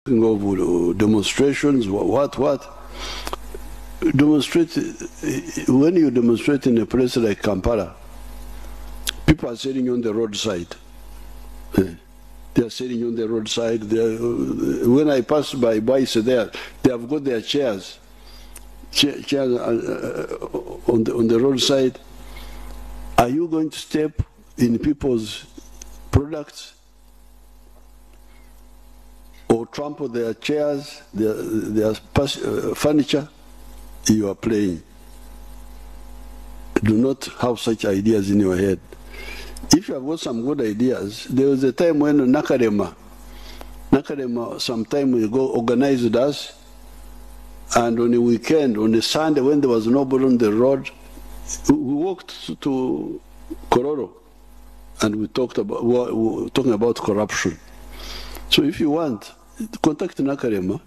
of demonstrations, what? Demonstrate, when you demonstrate in a place like Kampala, people are sitting on the roadside. They are sitting on the roadside. When I pass by boys there, they have got their chairs on the roadside. Are you going to step in people's products or trample their chairs, their furniture? You are playing. Do not have such ideas in your head. If you have got some good ideas, there was a time when Nakarema some time ago organized us, and on a weekend, on a Sunday when there was nobody on the road, we walked to Kororo and we talked about talking about corruption. So if you want, contact Nakarema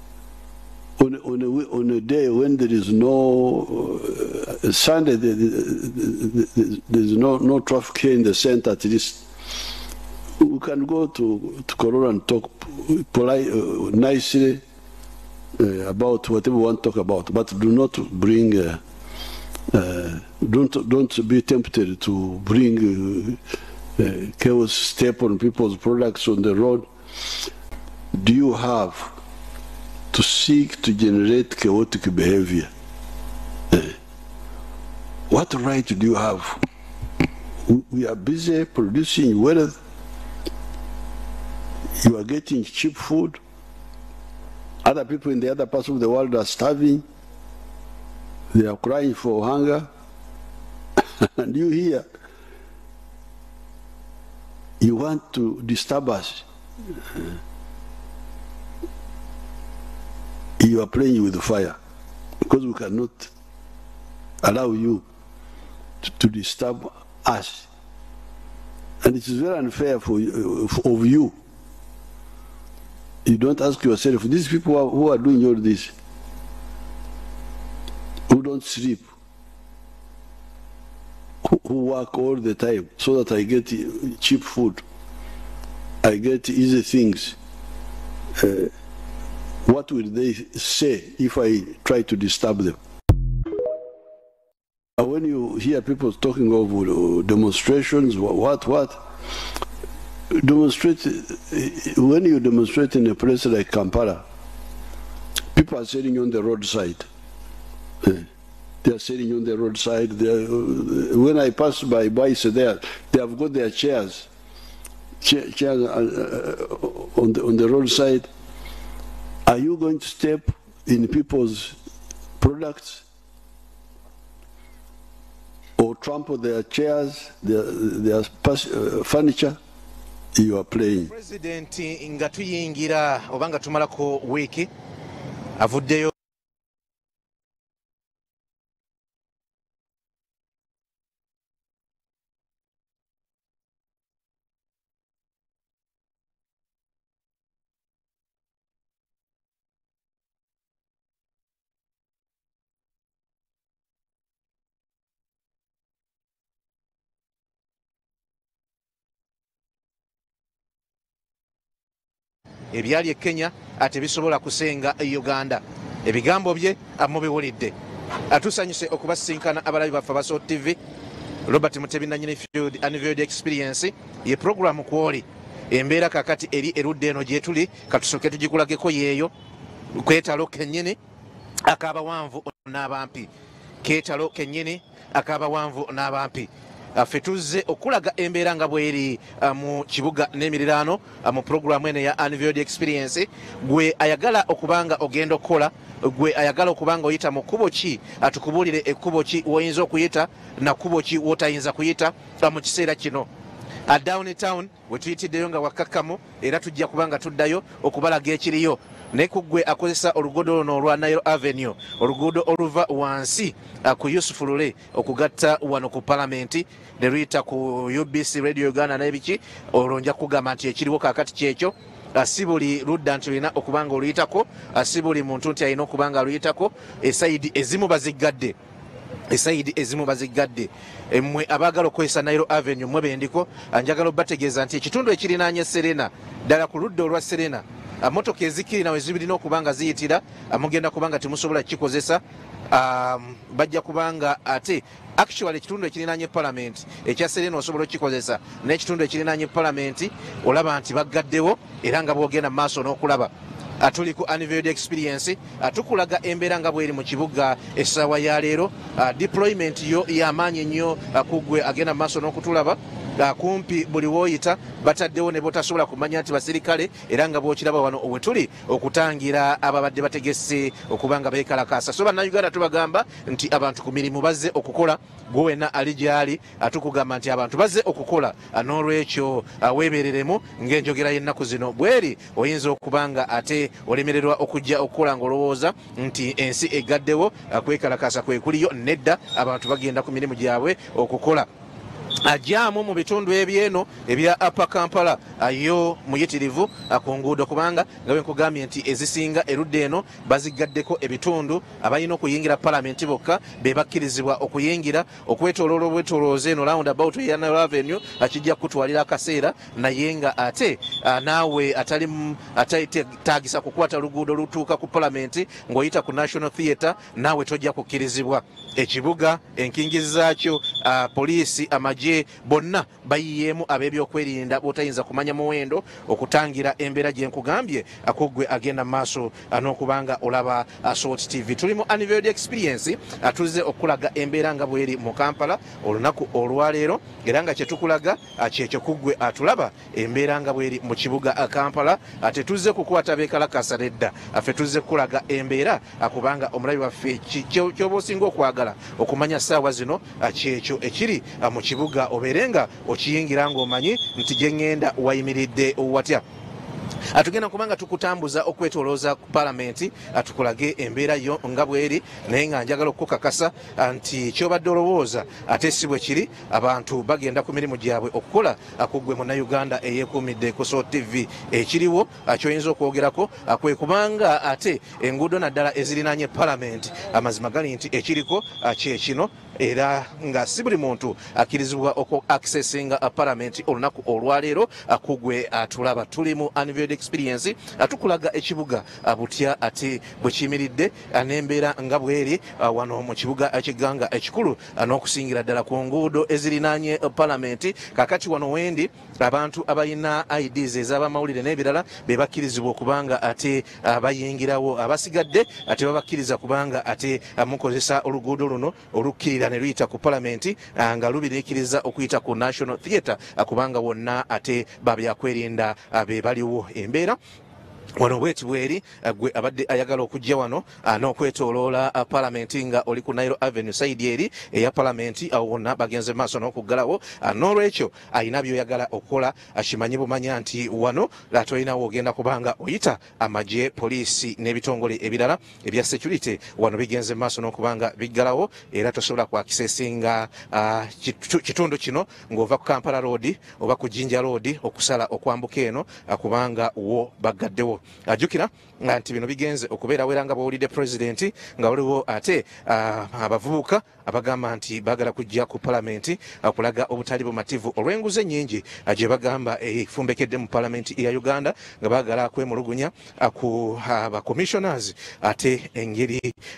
on a day when there is no Sunday, there's no traffic here in the center. At least we can go to Kororo and talk nicely about whatever we want to talk about, but do not bring. Don't be tempted to bring chaos, step on people's products on the road. Do you have to seek to generate chaotic behavior? What right do you have? We are busy producing wealth. You are getting cheap food. Other people in the other parts of the world are starving. They are crying for hunger. And you here, you want to disturb us. You are playing with fire because we cannot allow you to disturb us. And it is very unfair of you. You don't ask yourself, these people who are doing all this, who don't sleep, who work all the time so that I get cheap food, I get easy things. What will they say if I try to disturb them? When you hear people talking of demonstrations, what? Demonstrate, when you demonstrate in a place like Kampala, people are sitting on the roadside. They are sitting on the roadside. When I pass by boys there, they have got their chairs on the roadside. Are you going to step in people's products or trample their chairs, their furniture? You are playing. President nga tuyingira obanga tumalako wiki avuddeyo ebyali e Kenya ate bisobola kusenga e Uganda. Ebigambo bye amubiwulidde. Atusanyuse okubasinkana abalabi baffe Baso TV. Robert Mutebi nanyini field Unveiled Experience ye program kwoli. Embeera kakati eri erudde eno gye tuli katusoke tugikulageko yeeyo. Kwetalo kennyini akabawanvu n'abampi. Ketalo kennyini akabawanvu n'abampi. Ffe tuzze okulaga embeera nga bweri mu kibuga n'emiriraano mu programu eno ya Unveiled Experience. Gwe ayagala okubanga ogenda okukola, gwe ayagala okubanga oyita mu kkubo ki, atukubuulire ekkubo ki woyinza okuyita na kkubo ki wotayinza kuyita mu kiseera kino. Downtown we tuyitiddeyo nga wakkakkamu era tujja kubanga tuddayo okubalaga ekiriyo. Ne kugwe akozesa oluguudo luno olwa Nile Avenue, oluguudo oluva wansi ku Yusuf Lule okugatta wano ku Parliament ne luyita ku UBC Radio Uganda n'ebiki, olonja kugamba nti ekiriwo kakati kyekyo. Si buli ludda nti olina okubanga oluyitako, si buli muntu nti alina okubanga aluyitako. Esayidi ezimu baziggadde. Esayidi ezimu baziggadde. Mmwe abagala okwesa Nile Avenue mwe bendiko, njagala obategeeza nti ekitundu ekirinaanye Serena ddala ku ludda olwa Serena motoka ezikirina we zibirina okubanga ziyitira mugenda kubanga temusobola kikozesa bajja kubanga ate actually ekitundu ekirinanye parliament ekya Serena osobola okikozesa n'ekitundu ekirinanye parliament olaba nti baggaddewo era nga bwogenda mu maaso n'okulaba tuli ku Unveiled Experience tukulaga embeera nga bweri mu kibuga essaawa ya leero deployment yo y'amaanyi ennyo kugwe agenda mu maaso n'okutulaba kumpi buli woyita bataddewo ne botasobola kumanya nti basirikale era nga bwokiraba wano we tuli okutangira ababadde bategese okubanga beekalakaasa so bannayuganda tubagamba nti abantu ku mirimu bazze okukola gwe wenna ali gyali tukugamba nti abantu bazze okukola n'olwekyo weebereremu ng'enjogera y'ennaku zino bweri oyinza okubanga ate olemererwa okujja okukola ng'olowooza nti ensi eggaddewo kwekalakaasa kwe kuliyo nedda abantu bagenda ku mirimu gyabwe okukola ajaamu mu bitundu ebyeno ebya Upper Kampala yo muyitirivu ku nguudo kubanga nga nkugambye nti ezisinga erudde eno bazigaddeko ebitundu abalina okuyingira palamenti bokka be bakkirizibwa okuyingira okwetooloola obwetoolooza eno round about ya Nile Avenue akijja kutwalira akaseera naye nga ate naawe ataagisa kukwata luguudo lutuuka ku palamenti ng'oyita ku National Theatre naawe tojja kukkirizibwa ekibuga enkingizi zaakyo poliisi amagye bonna bayiyeemu ab'ebyokwerinda botayinza kumanya muwendo okutangira embeera gye nkugambye akugwe agenda maaso n'okubanga olaba Salt TV tuli mu Unveiled Experience atuze okulaga embeera nga bweri mu Kampala olunaku olwaleero era nga kyetukulaga kyekyo kugwe atulaba embeera nga bweri mu kibuga Kampala ate tuze kukwata beekalakasa nedda affe tuze kulaga embeera akubanga omulabi waffe kyoba osinga okwagala okumanya ssaawa zino kyekyo ekiri mu kibuga oberenga okiyingira ng'omanyi nti gye ŋŋenda wayimiridde watya atugenda kubanga tukutambuza okwetolooza ku palamenti atukulage embeera yo nga bweri naye nga njagala okukakasa nti kyobadde olowooza ate si bwe kiri abantu bagenda ku mirimu gyabwe okukola akugwe munnayuganda eyeekuumidde ku Salt TV ekiriwo kyoyinza okwogerako kwe kubanga ate enguudo naddala ezirinanye palamenti amazima gali nti ekiriko kyekino era nga si buli muntu akkirizibwa okuaccessinga palamenti olunaku olwaleero akugwe atulaba tuli mu Unveiled Experience atukulaga ekibuga butya ate bwe kiyimiridde n'embeera nga bweri wano mu kibuga ekiganga ekikulu n'okusingira ddala ku nguudo ezirinaanye palamenti kakati wano wendi abantu abalina IDs ez'abamawulire n'ebirala be bakkirizibwa okubanga ate bayingirawo abasigadde ate babakkiriza kubanga ate mukozesa oluguudo luno olukkirira ne luyita ku palamenti nga lubiriikiriza okuyita ku National Theatre kubanga wonna ate babyakwerinda be baliwo embeera wano bweti bweri gwe abadde ayagala okujja wano n'okwetooloola palamenti nga oli ku Nile Avenue side eri eya palamenti awo wonna bagenze maaso n'okuggalawo n'olwekyo ayina byoyagala okukola akimanyi bumanya nti wano tolinawo ogenda kubanga oyita amagye poliisi n'ebitongole ebirala ebya security wano bigenze maaso n'okubanga biggalawo era tosobola kwakisesinga kitundu kino ng'ova ku Kampala Road oba ku Jinja Road okusala okwambuka eno kubanga wo baggaddewo ajukira nti bino bigenze okubeera wera nga bawulidde pulezidenti nga waliwo ate abavubuka abagamba nti bagala kujja ku palamenti okulaga obutali bumativu olw'enguzi ennyingi gye bagamba efumbekedde mu palamenti eya Uganda nga bagala kwemulugunya ku commissioners ate engeri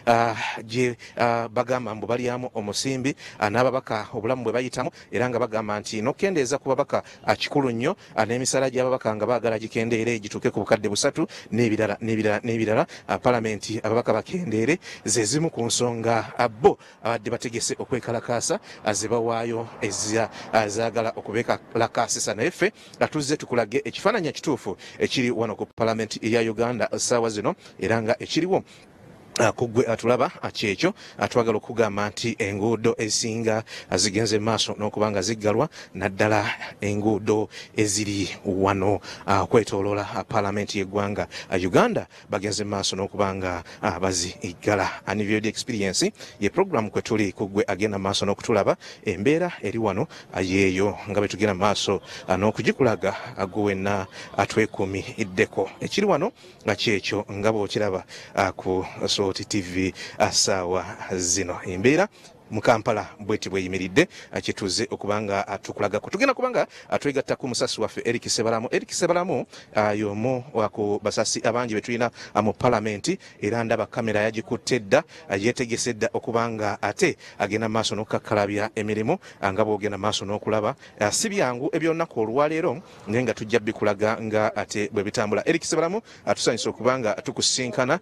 gye bagamba mbu balyamu omusimbi n'ababaka obulamu bwe bayitamu era nga bagamba nti n'okendeeza ku babaka kikulu nnyo n'emisala gy'ababaka nga bagala gikendeere gituuke ku bukadde busatu n'ebirala palamenti ababaka bakendeere ze zimu ku nsonga bo abadde bategese okwekalakaasa ze bawaayo ezaagala okubeekalakaasisa naye ffe tuzze tukulage ekifaananyi ekituufu ekiri wano ku palamenti eya Uganda ssaawa zino era nga ekiriwo kugwe atulaba kyekyo atwagala okugamba nti enguudo ezisinga zigenze maaso n'okubanga ziggalwa naddala enguudo eziri wano kwetooloola palamenti y'eggwanga Uganda bagenze maaso n'okubanga baziggala Unveiled Experience ye program kwe tuli kugwe agenda maaso n'okutulaba embeera eri wano yeeyo nga bwe tugenda maaso n'okugikulaga gwenna atwekuumiddeko ekiri wano nga kyekyo nga bw'okiraba ku Salt TV ssaawa zino embeera mu Kampala bweti bweyimiridde kituze okubanga tukulagako tugenda kubanga twegatta ku musasi waffe Eric Sebalamu yomu wako basasi abangi betulina mu parliament era ndaba kamera yagikutte dda yetegese dda okubanga ate agenda maaso n'okukakkalabya emirimu nga bwogenda maaso n'okulaba si byangu ebyolunaku olwaleero naye nga tujja bikulaga nga ate bwe bitambula. Eric Sebalamu atusanyusa okubanga tukusinkana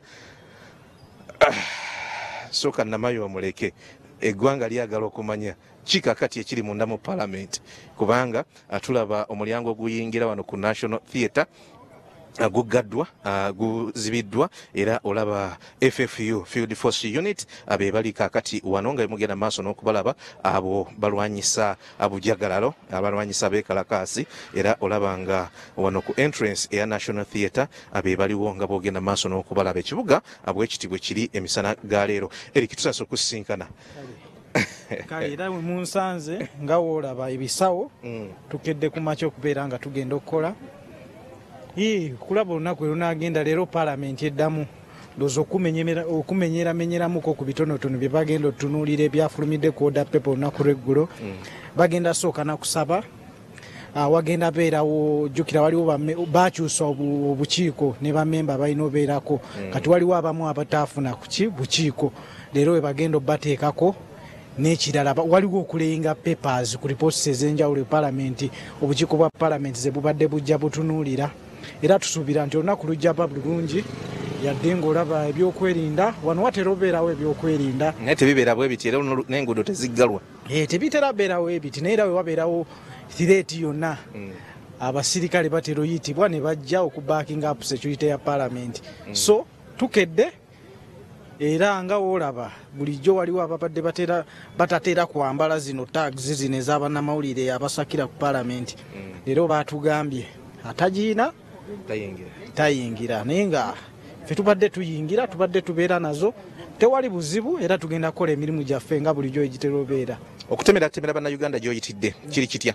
soka namayo omuleke eggwanga lyagala okumanya kikakati ekiri munda mu parliament kubanga tulaba omulyango oguyingira wano ku National Theatre gugaddwa guzibiddwa era olaba FFU Field Force Unit abe bali kakati wano nga mugenda maaso n'okubalaba abo balwanyisa abujagalalo abalwanyisa bekalakasi era olaba nga wano ku entrance eya National Theatre abe baliwo nga bogenda maaso n'okubalaba ekibuga abwekitibwe kiri emisana ga leero. Eric tusaso kusinkana kale era munsanze nga wolaba ebisawo tukedde ku makya okubeera nga tugenda okukola kulaba olunaku lunagenda leero parliament eddamu ndoza okumenyeramenyeramuko ku bitonotono bye bagenda otunuulira ebyafulumidde ku order paper olunaku lweggulo bagenda sooka nakusaba wagenda beerawo jjukira waliwo bakyusa obukiiko ne bamemba balina obeerako kati waliwo abamu abataafuna kuki bukiiko leero we bagenda obbateekako n'ekirala waliwo okulayinga papers ku reports ez'enjawulo e parliament obukiiko bwa parliament ze bubadde bujja butunuulira era tusuubira nti olunaku lujja ba bulungi yadde ng'olaba ebyokwerinda wano watera obeerawo ebyokwerinda naye tebibeera bwe biti era n'enguudo teziggalwa tebitera beerawo ebiti naye era we wabeerawo thireeti yonna abasirikale batera oyitibwa ne bajja okubacking up security ya parliament so tukedde era nga woolaba bulijjo waliwo ababadde batateera kwambala zino tags zino ez'abannamawulire abasakira ku parliament leero baatugambye atagiina tayingira naye nga ffe tubadde tuyingira tubadde tubeera nazo tewali buzibu era tugenda kukola emirimu gyaffe nga bulijjo egitera obeera. Okutemera bannayuganda gy'oyitidde kiri kitya?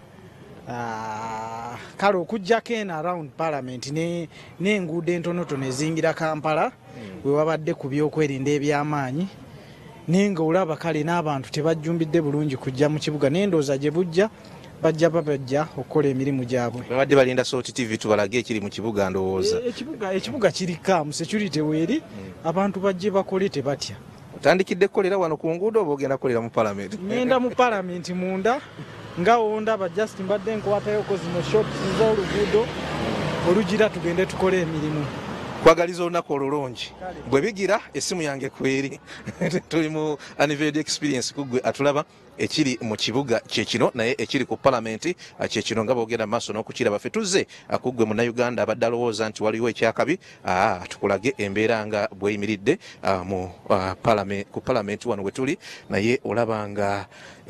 Kale okujjako en around parliament n'enguudo entonotono ezingira Kampala we wabadde ku byokwerinda eby'amaanyi naye nga olaba kale n'abantu tebajjumbidde bulungi kujja mu kibuga n'endooza gye bujja bajja okukola emirimu gyabwe. Babadde balinda Salt TV tubalage ekiri mu kibuga ndowooza. Ekibuga kiri kaamu security weeri abantu bajje bakole tebatya. Otandikidde kukolera wano ku nguudo oba ogenda kukolera mu parliament? Ngenda mu parliament munda nga onda ba Justin mbadde nkwatayo ko zino shots z'oluguudo olugira tugende tukole emirimu. Kwagaliza olunaku olulungi bwe bigira essimu yange kweri tuli mu anniversary experience kugwe atulaba ekiri mu kibuga kyekino naye ekiri ku parliament kyekino nga boogenda maaso n'okukiraba ffe tuzze akugwe Munnayuganda abadde alowooza nti waliwo ekyakabi tukulage embeera nga bweyimiridde ku parliament wano we tuli naye olaba nga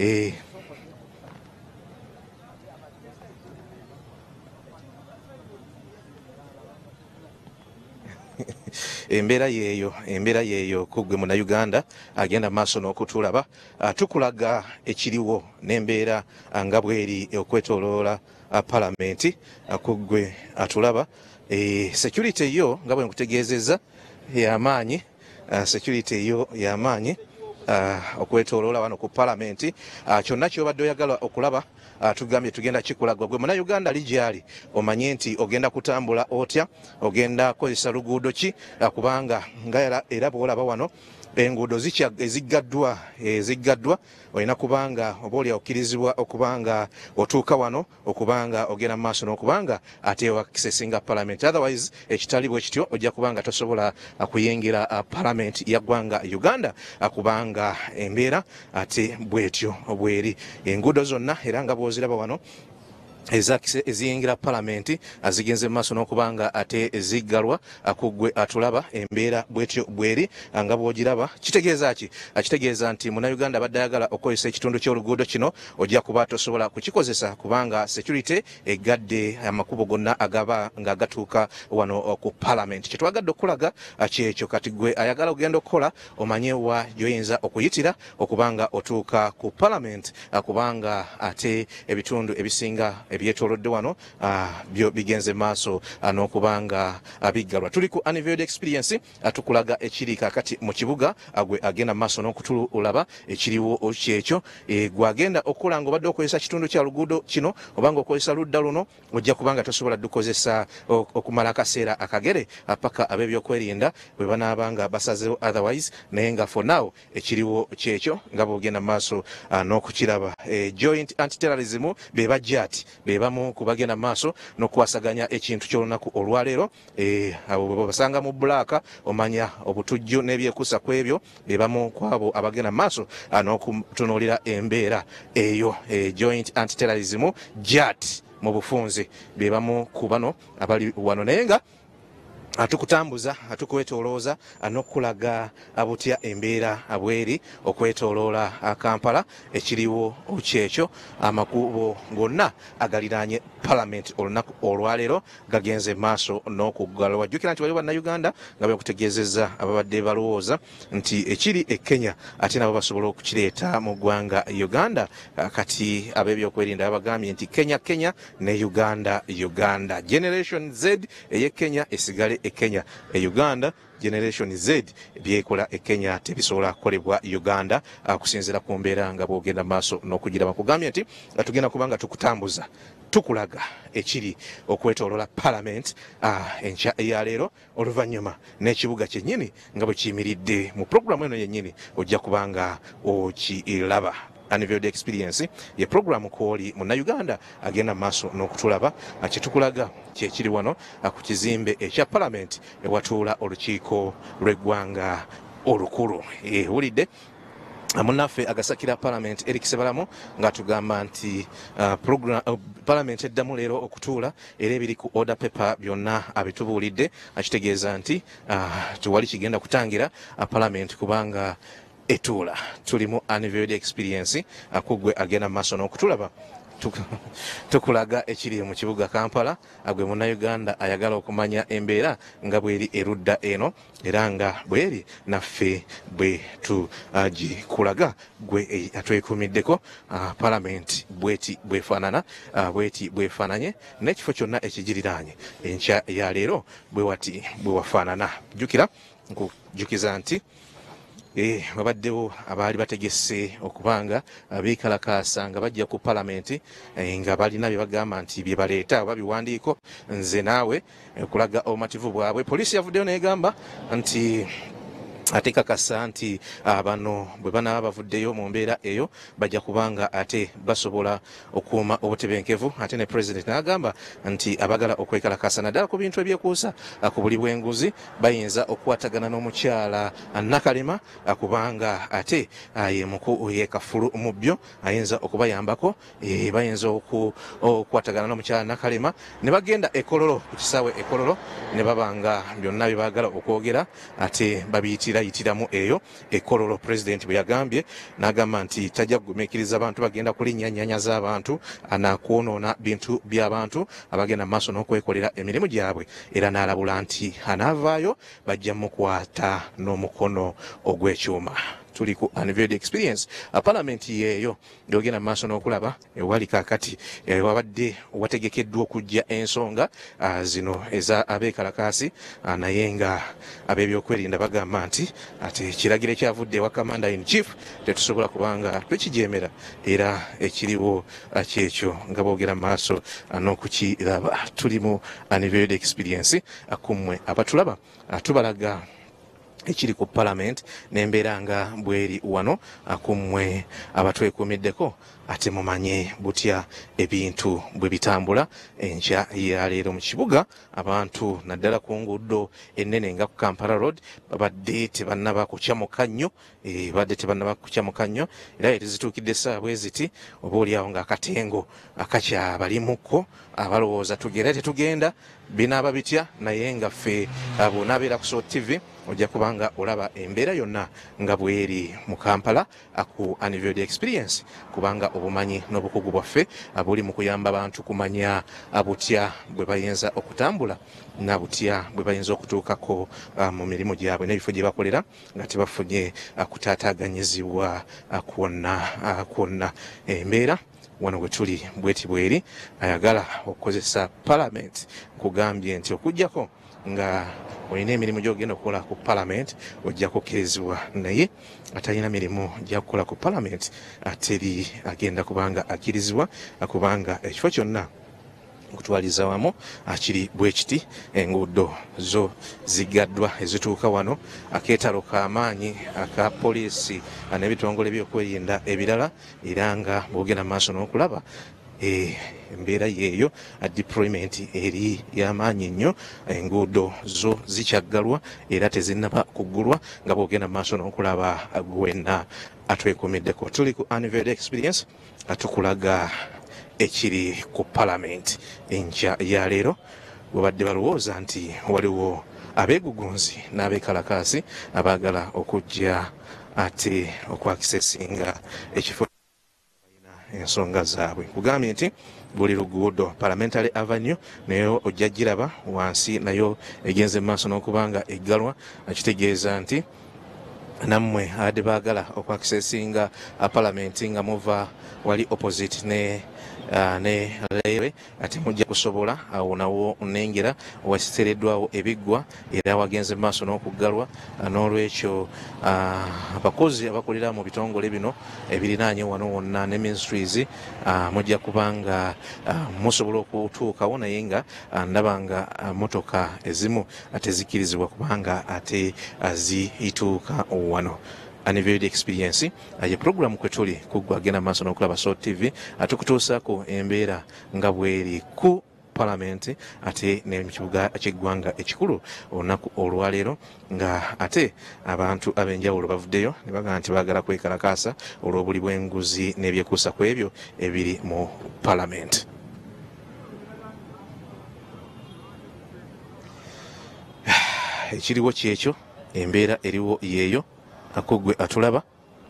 embeera yeeyo kugwe Munnayuganda agenda maaso n'okutulaba tukulaga ekiriwo n'embeera nga bweri okwetooloola parliament kugwe atulaba security yo nga bwe nkutegeezezza y'amaanyi okwetooloola wano ku parliament kyonna kyobadde oyagala okulaba tugambye tugenda kikulaga gwe Munnayuganda ligyali omanye nti ogenda kutambula otya ogenda kukozesa luguudo ki kubanga nga era bwolaba wano enguudo eziggaddwa olina kubanga oba oli okkirizibwa okubanga otuuka wano okubanga ogenda maaso n'okubanga ate wakisesinga parliament otherwise ekitali bwe kityo ojja kubanga tosobola kuyingira parliament ya ggwanga Uganda kubanga embeera ate bwetyo bweri enguudo zonna era nga bw'oziraba wano eziyingira parliament azigenze maaso n'okubanga ate eziggalwa kugwe atulaba embeera bwetyo bweri nga bw'ogiraba kitegeeza nti Munnayuganda abadde ayagala okukozesa ekitundu ky'oluguudo kino ojja kuba tosobola kukikozesa kubanga security egadde amakubo gonna agaba nga gatuuka wano ku parliament. Kyetwagadde okulaga kyekyo kati gwe ayagala okugenda okukola omanye wa gyoyinza okuyitira okubanga otuuka ku parliament kubanga ate ebitundu ebisinga ebyetoolodde wano byo bigenze maaso n'okubanga biggalwa. Tuli ku Unveiled Experience tukulaga ekiri kakati mu kibuga gwe agenda maaso n'okutulaba ekiriwo kyekyo gwagenda okukola nga obadde okozesa kitundu kya luguudo kino obanga okozesa ludda luno ojja kubanga tosobola dukozesa okumala akaseera akagere paka ab'ebyokwerinda bwe banaabanga basazewo otherwise naye nga for now ekiriwo kyekyo nga bwogenda maaso n'okukiraba. Joint Anti-Terrorism be bajja ati be bamu ku bagenda maaso n'okuwasaganya ekintu ky'olunaku olwaleero abo bwe basanga mu bbulaaka omanya obutujju n'ebyekuusa ku ebyo be bamu ku abo abagenda maaso n'okutunuulira embeera eyo. Joint Anti-Terrorism JAT mu bufunze be bamu ku bano abali wano naye nga atukutambuza atukwetolooza n'okulaga abutya embeera abweri okwetoloola Kampala ekiriwo kyekyo amakubo gonna agaliraanye Parliament olunaku olwaleero gagenze maaso n'okuggalwa. Wajjukira nti waliwo bannayuganda nga bekutegeezezza ababadde balowooza nti ekiri e Kenya ate nabo basobola okukireeta mu ggwanga Uganda. Kati ab'ebyokwerinda babagambye nti Kenya ne Uganda. Generation Z eye Kenya esigale e Kenya, e Uganda Generation Z byekola e Kenya tebisobola kukolebwa Uganda kusinziira ku mbeera nga bwogenda maaso n'okugiraba. Kugambye nti tugenda kubanga tukutambuza tukulaga ekiri okwetoloola Parliament enkya ya leero oluvannyuma n'ekibuga kyennyini nga bwe kiyimiridde mu programu eno yennyini ojja kubanga okiraba. Unveiled Experience ye programu kwoli Munnayuganda agenda maaso n'okutulaba kyetukulaga kyekiri wano ku kizimbe ekya Parliament ewatuula olukiiko lw'eggwanga olukulu. Wulidde munaffe agasakira Parliament Eric Sebalamu nga tugamba nti Parliament eddamu leero okutuula era ebiri ku order paper byonna abitubuulidde akitegeeza nti tuwali kigenda kutangira Parliament kubanga etula. Tuli mu Unveiled Experience akugwe agenda maaso n'okutulaba tukulaga ekiri mu kibuga Kampala agwe Munnayuganda ayagala okumanya embeera nga bweri erudda eno era nga bweri naffe bwe tugikulaga gwe atwekuumiddeko Parliament bweti bwefaanana bweti bwefaananye n'ekifo kyonna ekigiriraanye enkya ya leero bwe wati bwe wafaanana. Jjukira nkujukiza nti babaddewo abaali bategese okubanga beekalakaasa nga bajja ku Parliament nga balina bye bagamba nti bye baleeta oba biwandiiko nze naawe kulaga obumativu bwabwe. Poliisi yavuddeyo n'egamba nti ate kakasa nti bano bwe banaba bavuddeyo mu mbeera eyo bajja kubanga ate basobola okuuma obutebenkevu. Ate ne President n'agamba nti abagala okwekalakasa naddala ku bintu ebyekuusa ku buli bw'enguzi bayinza okukwatagana n'omukyala Nakalema kubanga ate yekafulu mu byo ayinza okubayambako. Bayinza okukwatagana n'omukyala Nakalema ne bagenda ekololo ku kisaawe ekololo ne babanga byonna bye baagala okwogera ate babiyitira yitiramu eyo ekololo. President bwe yagambye n'agamba nti tajja kugumiikiriza abantu bagenda kulinnya nnyanya z'abantu anakwonoona bintu by'abantu abagenda mu maaso n'okwekolera emirimu gyabwe era n'alabula nti anaavaayo bajja mukwata n'omukono ogw'ekyuma. Tuli ku Unveiled Experience Parliament yeeyo gyogenda maaso n'okulaba ewali kaakati wabadde wategekeddwa okujja ensonga zino eza abeekalakaasi naye nga ab'ebyokwerinda bagamba nti ate ekiragiro ekyavudde ewa Commander in Chief tetusobola kubanga twekijeemera era ekiriwo kyekyo nga boogera maaso n'okukiraba. Tuli mu Unveiled Experience akummwe abatulaba tubalaga ekiri ku Parliament n'embeera nga bweri wano akummwe abatwekuumiddeko ate mumanye butya ebintu bwe bitambula enkya ya leero mu kibuga. Abantu naddala ku nguudo ennene nga ku Kampala Road babadde tebannaba kukyamuka nnyo era yetizituukidde essaawa bwe ziti obaolyawo ng'akatengo akakyabalimuko abalowooza tugenda tetugenda binaaba bitya naye nga ffe bw'onaabeera ku Soul TV ojja kubanga olaba embeera yonna nga bweri mu Kampala ku Unveiled Experience kubanga obumanyi n'obukugu bwaffe buli mu kuyamba abantu kumanya butya bwe bayinza okutambula na butya bwe bayinza okutuukako mu mirimu gyabwe n'ebifo gye bakolera nga tebafunye kutaataaganyizibwa kwonna. Embeera wano we tuli bweti bweri ayagala okukozesa Parliament kugambye nti okujjako nga olina emirimu gy'ogenda okukola ku Parliament ojja kukkirizibwa, naye atalina mirimu gya kukola ku Parliament ateri agenda kubanga akkirizibwa, kubanga ekifo kyonna okutwaliza wamu akiri bwe kiti. Enguudo zo zigaddwa ezituuka wano, akeetalo k'amaanyi aka poliisi n'ebitongole by'okwerinda ebirala, era nga bwogenda mu maaso n'okulaba embeera yeeyo deployment eri y'amaanyi nnyo. Enguudo zo zikyaggalwa era tezinnaba kuggulwa, nga bwogenda mu maaso n'okulaba gwenna atwekuumiddeko. Tuli ku Anniversary Experience atukulaga ekiri ku Parliament enkya ya leero. Bwebadde balowooza nti waliwo abeegugunzi n'abeekalakaasi abaagala okujja ate okwakisesinga ekifo ensonga zaabwe. Kugambye nti buli luguudo Parliamentary Avenue nayo ojja giraba wansi nayo egenze mu maaso n'okubanga eggalwa, akitegeeza nti nammwe abadde baagala okwakisesinga Parliament nga muva wali opposite ne lewe ate mujja kusobola awo nawo nnengera wasiteereddwawo ebiggwa era wagenze mu maaso n'okuggalwa. N'olwekyo abakozi abakolera mu bitongole bino ebirinaanye wano wonna ne ministries mujja kubanga musobola okutuukawo, naye nga ndaba nga motoka ezimu tezikkirizibwa kubanga ate zituuka wano. Anniversary Experience ye program kwe tuli kuggwa agenda maaso n'okulaba Soul TV atukutuusaako embeera nga bweri ku Parliament ate ne mu kibuga ky'eggwanga ekikulu olunaku olwaleero, nga ate abantu ab'enjawulo bavuddeyo ne bagamba nti baagala kwekalakaasa olw'obuli bw'enguzi n'ebyekuusa ku ebyo ebiri mu Parliament. Ekiriwo kyekyo, embeera eriwo yeeyo. Akogwe atulaba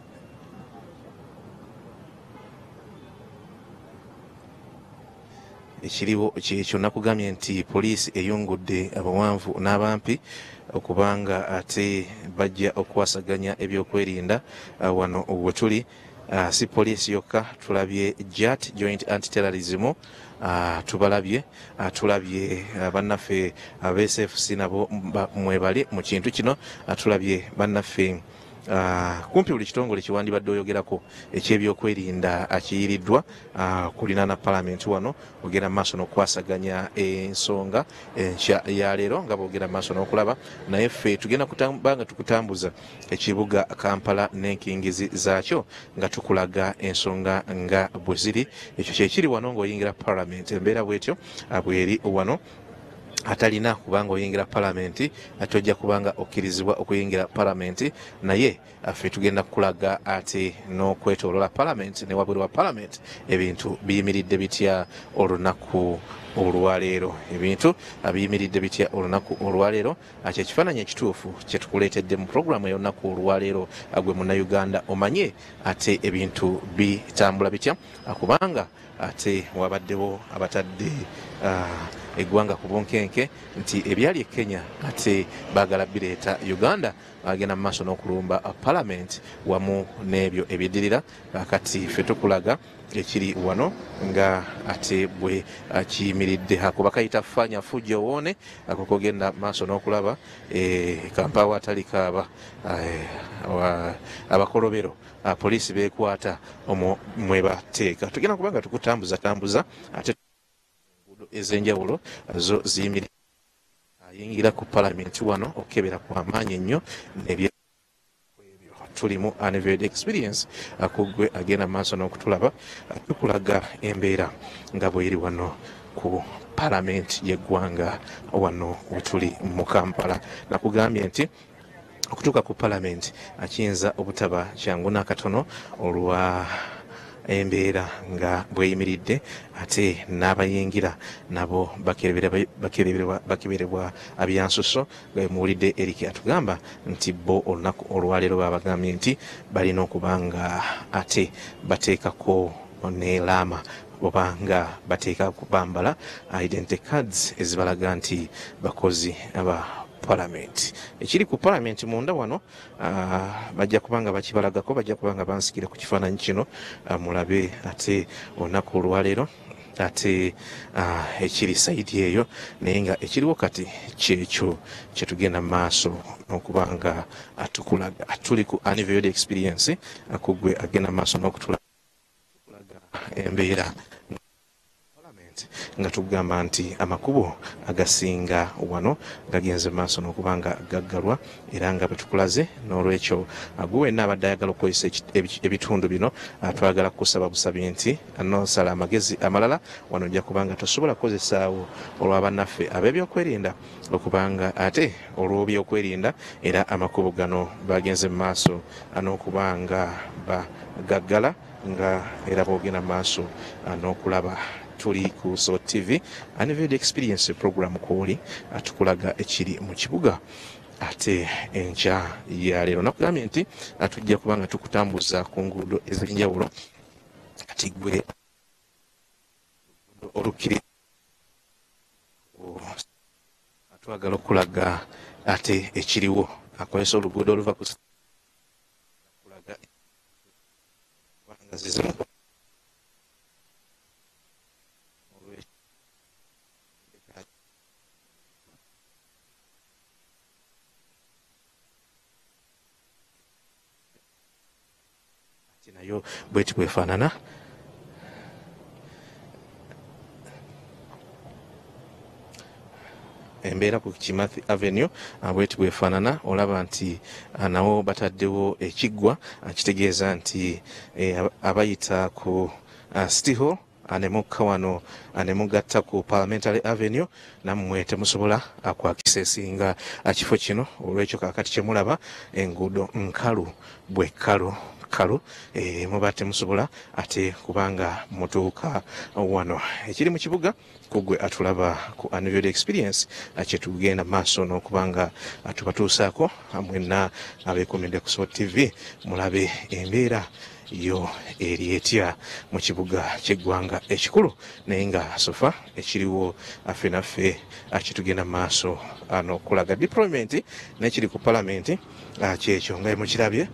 ekiriwo kyekyo. Nakugambye nti poliisi eyungudde abawanvu n'abampi okubanga ate bajja okwasaganya ebyokwerinda wano we tuli. Si poliisi yokka, tulabye JAT, Joint Anti-Terrorism, tubalabye, tulabye bannaffe ab'SFC nabo mwebali mu kintu kino, tulabye bannaffe kumpi buli kitongole kiwandibadde oyogerako ekyebyokwerinda akiyiriddwa kulina na Parliament wano. Ogenda maaso n'okwasaganya ensonga enkya ya leero nga bwogenda maaso n'okulaba, naye ffe tugenda kutambanga tukutambuza ekibuga Kampala n'enkingizi zaakyo nga tukulaga ensonga nga bwe ziri. Ekyo kyekiri wano ng'oyingira Parliament. Embeera bwetyo bweri wano. Atalina kubanga oyingira Parliament ate ojja kubanga okkirizibwa okuyingira Parliament, naye ffe tugenda kukulaga ate n'okwetoolola Parliament ne wabweru wa Parliament ebintu biyimiridde bitya olunaku olwaleero. Ebintu biyimiridde bitya olunaku olwaleero. Kye kifaananyi ekituufu kye tukuleetedde mu programu ey'olunaku olwaleero gwe Munnayuganda omanye ate ebintu bitambula bitya, kubanga ate wabaddewo abatadde eggwanga ku bunkenke nti ebyali e Kenya ate baagala bireeta Uganda. Agenda mu maaso n'okulumba Parliament wamu n'ebyo ebiddirira. Kati ffe tukulaga ekiri wano nga ate bwe kiyimiridde. Ako bakayita fanya fujjo woone, ako kogenda maaso n'okulaba kampawo atali kaaba abakolobero poliisi beekwata omwo mwe bateeka. Tugenda kubanga tukutambuza ate ez'enjawulo zo ziyimiridde. Ayingira ku Parliament wano okebera kwa maanyi ennyo nebyo tuli mu Anniversary Experience. Akugwe agenda maaso n'okutulaba tukulaga embeera nga bweri wano ku Parliament y'eggwanga wano we tuli mu Kampala. Nakugambye nti okutuuka ku Parliament akiyinza obutaba kyangu n'akatono olwa embeera nga bweyimiridde, ate n'abayingira nabo bakeberebwa abyansuso. Muwulidde Eric atugamba nti bo olunaku olwaleero babagambye nti balina okubanga ate bateekako ne laama obanga bateeka kubambala identity cards ezibalaga nti bakozi aba Parliament. Ekiri ku Parliament munda wano bajja kubanga bakibalagako, bajja kubanga bansikire ku kifaananyi kino mulabe ate olunaku olwaleero ate ekiri saidi eyo naye nga ekiriwo kati kyekyo kyetugenda mu maaso n'okubanga tukulaga tuli ku anniversary experience akugwe agenda mu maaso n'okutulaga embeera nga tugamba nti amakubo agasinga wano gagenze maaso n'okubanga gaggalwa era nga bwetukulaze n'olwekyo guwenna abadde ayagala okukozesa ebitundu bino twagala kusaba busabi nti nosala amagezi amalala wano ojja kubanga tosobola kukozesaawo olw'abannaffe ab'ebyokwerinda okubanga ate olw'ebyokwerinda era amakubo gano bagenze mu maaso n'okubanga bagaggala nga era boogenda mu maaso n'okulaba tuli ku SOT TV anniversary experience program kwoli atukulaga ekiri mu kibuga ate enkya ya leero nakugambye nti atujja kubanga tukutambuza ku nguudo ez'enjawulo kati gwe olukiri atwagala okulaga ate ekiriwo akozesa oluguudo oluva ku kulaga zizimu nayo bweti bwefaanana embeera ku Kimathi Avenue bweti bwefaanana olaba nti nawo bataddewo ekiggwa kitegeeza nti abayita ku City Hall anemukka wano anemugatta ku Parliamentary Avenue nammwe temusobola kwakisesinga kifo kino olwekyo kakati kyemulaba enguudo nkalu bwe kalu muba temusobola ate kubanga mutuuka wano ekiri mu kibuga kugwe atulaba ku anniversary experience kyetugenda maaso n'okubanga tubatuusaako mwenna abeekomedde ku SOT TV mulabe embeera yo eri etya mu kibuga ky'eggwanga ekikulu naye nga sofa ekiriwo affenaffe kyetugenda maaso n'okulaga deployment nekiri ku Parliament kyekyo nga mukirabye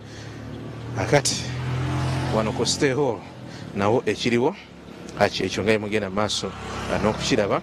akati wano ku City Hall nawo ekiriwo kyekyo nga mugenda maaso n'okukiraba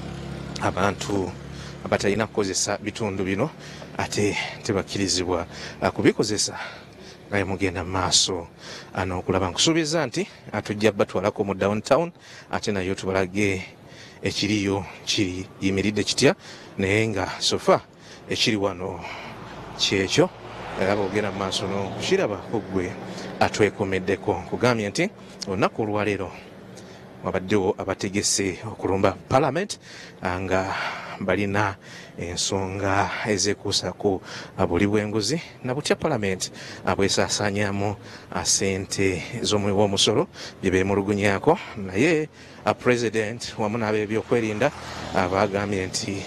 abantu abatalina kukozesa bitundu bino ate tebakkirizibwa kubikozesa nga mugenda maaso n'okulaba nkusuubiza nti tujja batwalako mu downtown ate nayo tubalage ekiriyo kiyimiridde kitya naye nga sofa ekiri wano kyekyo era bwogenda mu maaso n'okukiraba kugwe atwekomeddeko nkugambye nti olunaku olwaleero wabaddewo abategese okulumba Parliament nga balina ensonga ezekuusako buli bw'enguzi na butya Parliament bwesaasaanyamu sente z'omusolo bye beemulugunyako naye President wamu n'ab'ebyokwerinda bagambye nti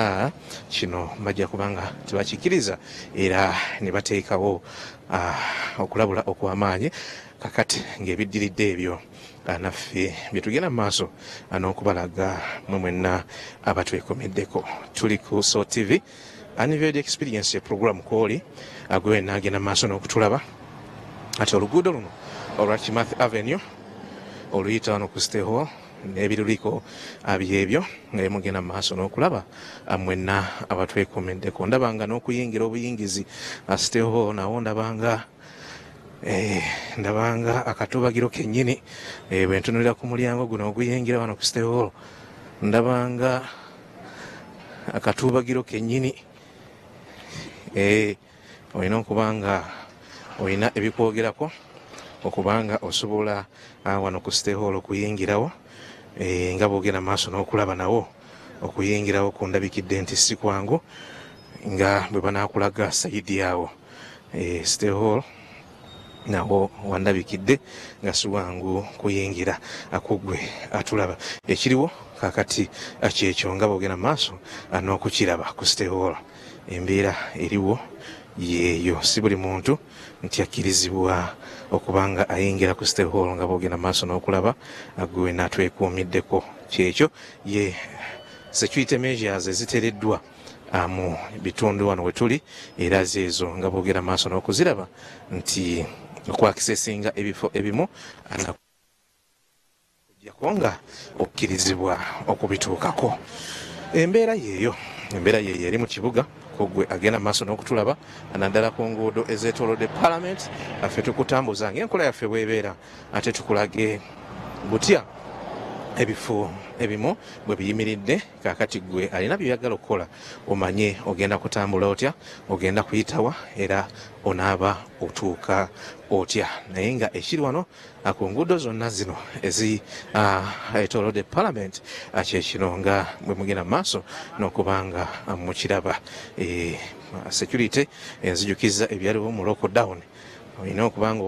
kino bajja kubanga tebakikkiriza era ne bateekawo okulabula okw'amaanyi kakati ng'ebiddiridde ebyo naffe bye tugenda mu maaso n'okubalaga mwenna abatwekomeddeko tuli ku SOT TV anniversary experience program kwoli gwe nagenda mu maaso n'okutulaba ate oluguudo luno olwa Kimathi Avenue oluyita wano ku City Hall n'ebiruliko byebyo nga mugenda mu maaso n'okulaba mwenna abatwekomeddeko ndabanga n'okuyingira obuyingizi City Hall nawo ndabanga akatubagiro kennyini bwe ntunulira ku mulyango guno oguyingira wano ku City Hall ndabanga akatubagiro kennyini olina okubanga olina ebikwogerako okubanga osobola wano ku City Hall okuyingirawo nga bwogenda maaso n'okulaba nawo okuyingirawo kundabikidde nti si kwangu nga bwe banakulaga sayidi yawo City Hall nawo wandabikidde nga siwangu kuyingira akugwe atulaba ekiriwo kakati kyekyo nga bwogenda maaso n'okukiraba ku City Hall embeera eriwo yeeyo si buli muntu nti akkirizibwa okubanga ayingira ku City Hall nga bwogenda maaso n'okulaba gwe natwekuumiddeko kyekyo ye security measures eziteereddwa mu bitundu wano wetuli era zeezo nga boogera maaso n'okuziraba nti okwakisesinga ebifo ebimu kujjako nga okkirizibwa okubituukako. Embeera yeeyo eri mu kibuga kugwe agenda maaso n'okutulaba naddala ku nguudo ezeetoolodde Parliament. Affe tukutambuza ng'enkola yaffe bw'ebeera ate tukulage butya ebifo ebimu bwe biyimiridde. Kaakati gwe alina byeyagala okukola omanye ogenda kutambula otya, ogenda kuyitawa era onaaba otuuka otya. Naye nga ekiri wano ku nguudo zonna zino ezetoolodde Parliament kyekino nga bwe mugenda mu maaso n'okubanga mukiraba. Security enzijukiza ebyaliwo mu lockdown olina okubanga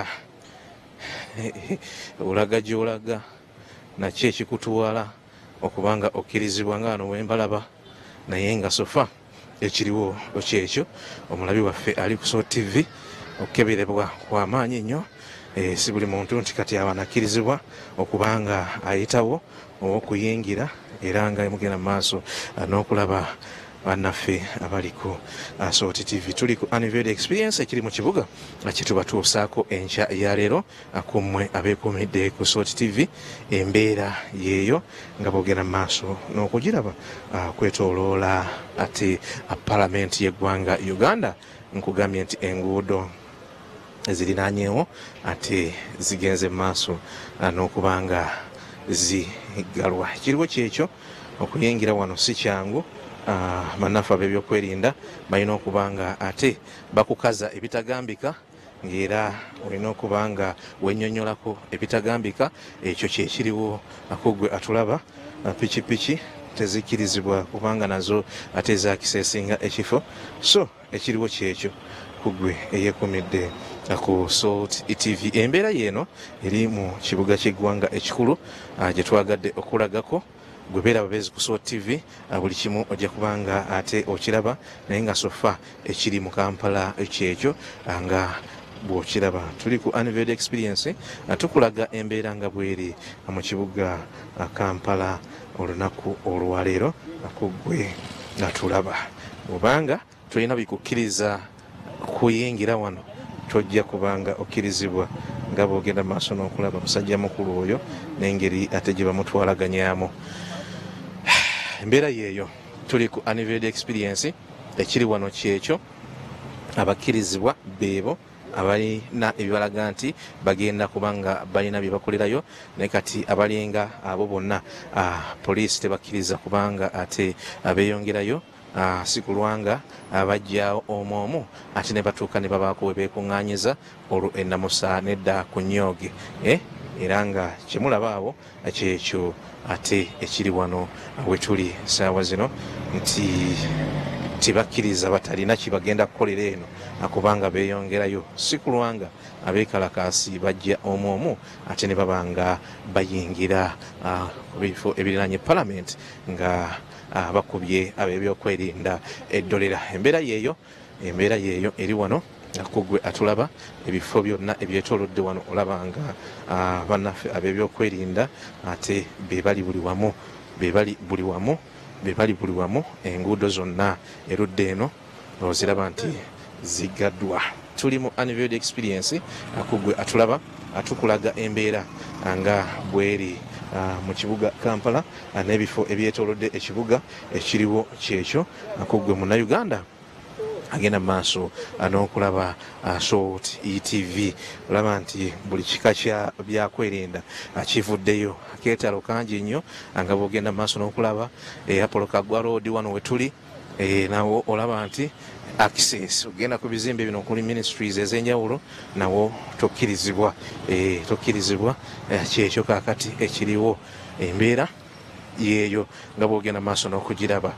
olaga gy'olaga nakyo ekikutuwala okubanga okkirizibwa nga wano wembalaba. Naye nga sofa ekiriwo kyekyo. Omulabi waffe ali ku SOT TV okukeberebwa kw'amaanyi nnyo. Si buli muntu nti kati abanakkirizibwa okubanga ayitawo okuyingira era nga mugenda mu maaso n'okulaba bannaffe abali ku SOT TV. Tuli ku Unveiled Experience ekiri mu kibuga kyetubatuusaako enkya ya leero kummwe abeekumidde ku SOT TV. Embeera yeeyo nga boogenda mu maaso n'okugiraba kwetooloola ate Parliament y'eggwanga Uganda. Nkugambye nti enguudo ezirinaanyeewo ate zigenze mu maaso n'okubanga zigalwa. Ekiriwo kyekyo okuyingira wano si kyangu. Bannaffe ab'ebyokwerinda balina okubanga ate bakukaza ebitagambika ng'era olina okubanga wennyonnyolako ebitagambika. Ekyo kyekiriwo akugwe atulaba. Pikipiki tezikkirizibwa kubanga nazo ate zakiseesinga ekifo. So ekiriwo kyekyo kugwe eyeekumidde ku SOT TV. Embeera yeeno eri mu kibuga ky'eggwanga ekikulu gye twagadde okulagako. Gwe beera babeezi ku SOT TV buli kimu ojja kubanga ate okiraba. Naye nga sofa ekiri mu Kampala kyekyo nga bw'okiraba. Tuli ku Unveiled Experience tukulaga embeera nga bweri mu kibuga Kampala olunaku olwaleero kugwe nga tulaba. Obanga tulina bikukkiriza kuyingira wano tojja kubanga okkirizibwa nga bw'ogenda maaso n'okulaba musajja mukulu oyo n'engeri ate gye bamutwalaganyaamu. Embeera yeeyo tuli ku Unveiled Experience ekiri wano kyekyo. Abakkirizibwa beebo abalina ebibalaga nti bagenda kubanga balina bye bakolerayo. Naye kati abalinga abo bonna poliisi tebakkiriza kubanga ate abeeyongerayo. Si kulwanga bajja omwomu ate ne batuuka ne babaako we beekuŋŋaanyiza olwo ennamusa nedda ku nnyoge. Era nga kyemulaba awo kyekyo ate ekiri wano wetuli saawa zino nti tebakkiriza batalina kibagenda kukolera eno kubanga beeyongerayo. Si kulwanga abeekalakaasi bajja omwomu ate ne babanga bayingira ku bifo ebiriraanye Parliament nga bakubye ab'ebyokwerinda eddolera. Embeera yeeyo eri wano kugwe atulaba. Ebifo byonna ebyetoolodde wano olaba nga bannaffe ab'ebyokwerinda ate beebali buli wamu. Enguudo zonna erudde eno oziraba nti zigaddwa. Tuli mu Unveiled Experience kugwe atulaba atukulaga embeera nga bweri mu kibuga Kampala n'ebifo ebyetoolodde ekibuga ekiriwo kyekyo. Kugwe Munnayuganda agenda maaso n'okulaba SOT TV. Olaba nti buli kika kya byakwerinda kivuddeyo. Akeetalo kangi nnyo nga bw'ogenda maaso n'okulaba Apollo Kaggwa Road wano wetuli. Nawo olaba nti access ogenda ku bizimbe bino kuli ministries ez'enjawulo nawo tokkirizibwa. Kyekyo kaakati ekiriwo. Embeera yeeyo nga bw'ogenda maaso n'okugiraba.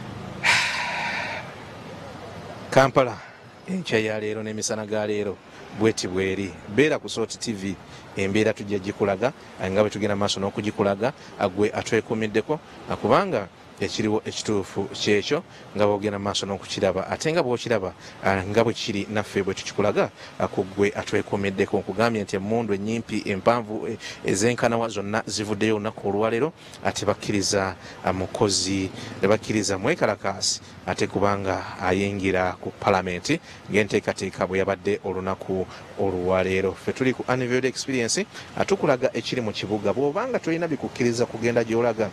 Kampala enkya ya leero n'emisana ga leero bweti bweri. Beera ku SOT TV. Embeera tujja gikulaga nga bwe tugenda maaso n'okugikulaga. Gwe atwekuumiddeko kubanga ekiriwo ekituufu kyekyo nga bwogenda maaso n'okukiraba ate nga bwokiraba nga bwe kiri naffe bwe tukikulaga ku ggwe atwekomeddeko nkugambye nti emmundu ennyimpi empanvu ezenkanawa zonna zivuddeyo olunaku olwaleero ate bakkiriza mukozi bakkiriza mwekalakaasi ate kubanga ayingira ku palamenti ng'enteekateeka bwe yabadde olunaku olwaleero ffe tuli ku Unveiled Experience tukulaga ekiri mu kibuga bw'obanga tolina bikukkiriza kugenda gy'olaga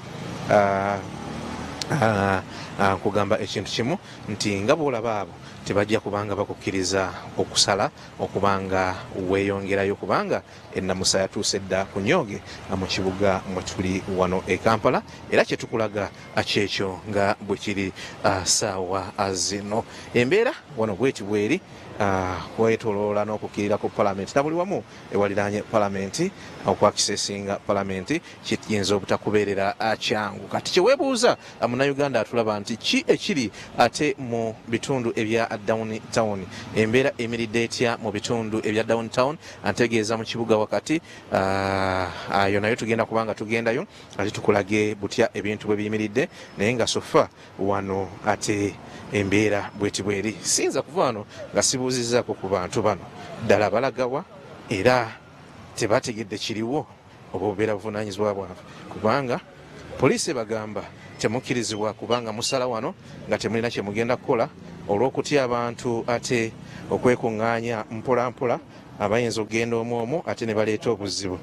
nkugamba ekintu kimu nti nga bw'olaba abo tebajja kubanga bakukkiriza okusala okubanga weeyongerayo kubanga ennamusa yatuuse dda ku nyooge mu kibuga mwe tuli wano e Kampala era kye tukulaga kyekyo nga bwe kiri ssaawa zino embeera wano bweti bweri kwetoloola n'okukkirira ku palamenti na buli wamu ewaliraanye palamenti okwakisesinga palamenti kiyinza obutakubeerera kyangu kati kyeweebuuza munnayuganda atulaba nti ki ekiri ate mu bitundu ebya downtown embeera emiridde etya mu bitundu ebya downtown antegeeza mu kibuga wakati ayo nayo tugenda kubanga tugendayo ate tukulage butya ebintu bwe biyimiridde naye nga sofa wano ate embeera bweti bweri sinza kuva wano nga sibuuzizzaako ku bantu bano ddala balagawa era tebategedde kiriwo oba obeera buvunaanyizibwa bwabwe kubanga poliisi bagamba temukkirizibwa kubanga musala wano nga temulina kye mugenda kukola olw'okutya abantu ate okwekuŋŋaanya mpola mpola abayinza okugenda omu omu ate ne baleeta obuzibu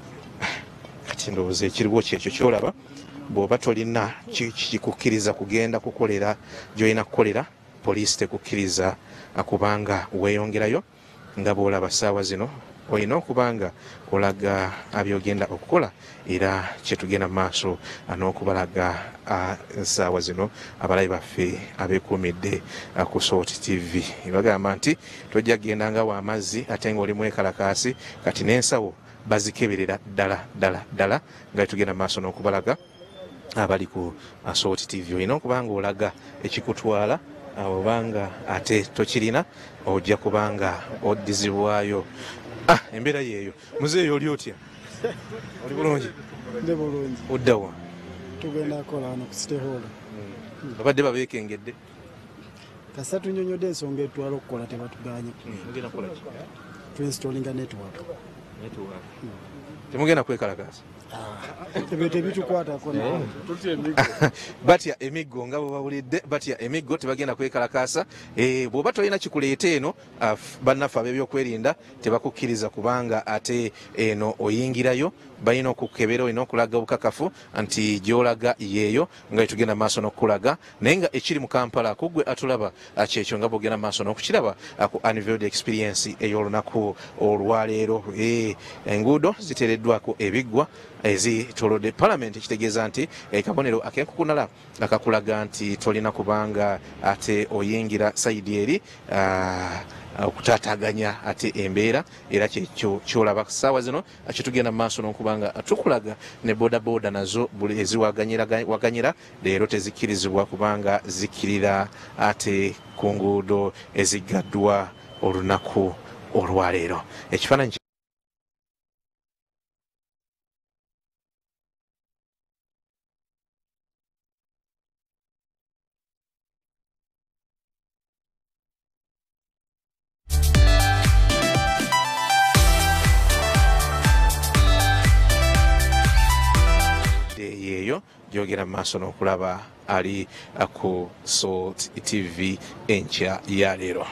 kati ndowooza ekiriwo kyekyo kyolaba bw'oba tolina kikukkiriza kugenda kukolera gy'olina kukolera poliisi tekukkiriza kubanga weeyongerayo nga bw'olaba ssaawa zino olina okubanga olaga abyogenda okukola era kyetugenda mu maaso n'okubalaga ssaawa zino abalabi baffe abeekuumidde ku Salt TV bagamba nti tojja kgenda nga w'amazzi ate ng'oli mwekalakaasi kati n'ensawo bazikeberera ddala nga tugenda mu maaso n'okubalaga abali ku Salt TV olina okubanga olaga ekikutwala obanga ate tokirina ojja kubanga oddizibwayo embeera yeeyo muzeeyo oli otya oli bulungi ndi bulungi oddawa tugenda kukola wano ku City Hall babadde babeekengedde kasa tunyonyodde ensonga etwala okukola tebatuganye mugenda kukola ki tuinstolinga network temugenda kwekalakaasa ebyo tebitukwatako batya emiggo nga bwebawulidde batya emiggo tebagenda kwekalakaasa bw'oba tolina kikuleeta eno bannaffe ab'ebyokwerinda tebakukkiriza kubanga ate eno oyingirayo balina okukebera olina okulaga obukakafu nti gy'olaga yeeyo nga tugenda maaso n'okukulaga naye nga ekiri mu Kampala kuggwe atulaba kyekyo nga bwogenda maaso n'okukiraba ku Unveiled Experience ey'olunaku olwaleero enguudo ziteereddwako ebiggwa ezitolodde palamenti kitegeeza nti kabonero ak'enkukunala akakulaga nti tolina kubanga ate oyingira sayidi eri okutaataganya ate embeera era kyekyo kyolaba ssaawa zino kyetugenda mu maaso n'okubanga tukulaga ne bodaboda nazo buli eziwaganyira leero tezikkirizibwa kubanga zikkirira ate ku nguudo eziggaddwa olunaku olwaleero ekifaananyi gyogera mu maaso n'okulaba ali ku Salt TV enkya ya leero.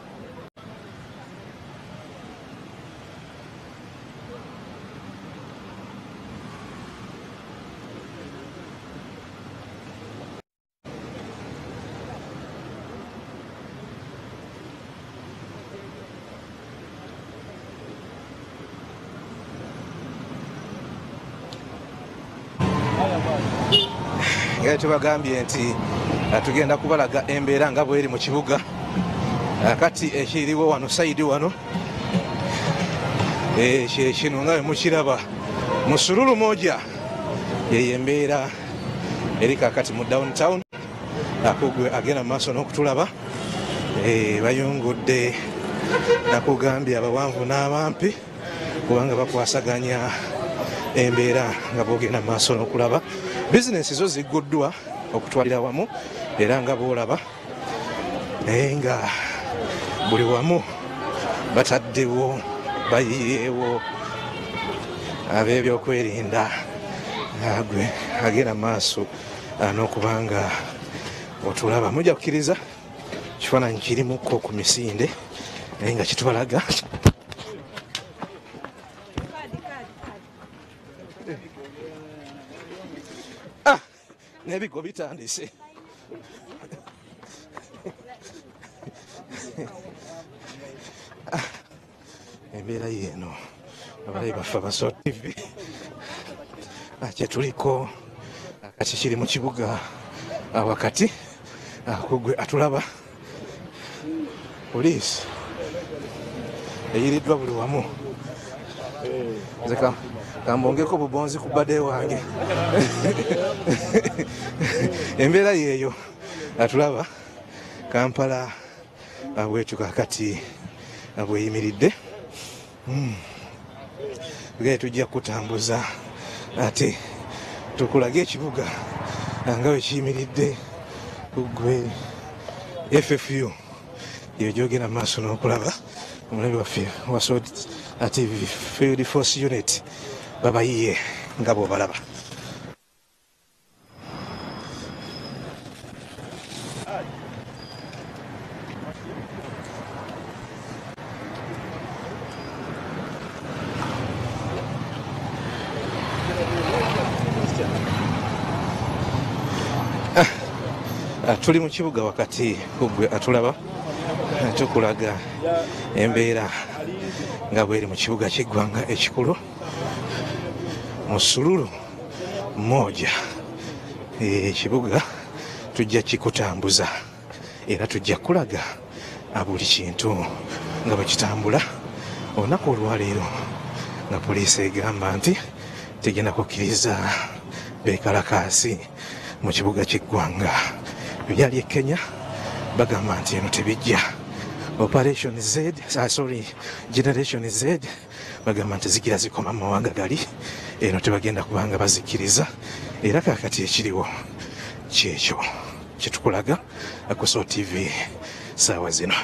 Nga tubagambye nti tugenda kubalaga embeera nga bweri mu kibuga kati ekiriwo wano sayidi wano kino nga mukiraba musululu moja yeyo embeera eri kakati mu downtown akugwe agenda mu maaso n'okutulaba bayungudde nakugambye abawanvu n'abampi kubanga bakwasaganya embeera nga bwogenda mu maaso n'okulaba bizinesi zo zigguddwa okutwalira wamu era nga bwolaba naye nga buli wamu bataddewo bayiyeewo ab'ebyokwerinda agwe agenda maaso n'okubanga otulaba mujja kukkiriza kifaananyi kirimuko ku misinde naye nga kitubalaga n'ebigo bitandise embeera yeeno abalabi baffe abaso TV kyetuliko kati kiri mu kibuga wakati kugwe atulaba poliisi eyiriddwa buli wamu nze kambongeko bubonzi ku badde wange embeera yeeyo atulaba Kampala bwetu kakati bweyimiridde tugaye tujja kutambuza ate tukulaga ekibuga nga bwe kiyimiridde kugwe FFU yo gyogera maaso n'okulaba omulabi waffe waso TV Field Force Unit babayiye nga bw'obalaba. Tuli mu kibuga wakati kugwe atulaba tukulaga embeera nga bweri mu kibuga ky'eggwanga ekikulu Musululu moja. Ekibuga tujja kikutambuza era tujja kulaga buli kintu nga bwe kitambula olunaku olwaleero nga poliisi egamba nti tegenda kukkiriza beekalakaasi mu kibuga ky'eggwanga byali e Kenya bagamba nti eno tebijja Operation Z Generation Z bagamba nti zigira zikoma mu mawanga gali eno tebagenda kubanga bazikkiriza era kakati ekiriwo kyekyo kyetukulaga ku SO TV saawa zino.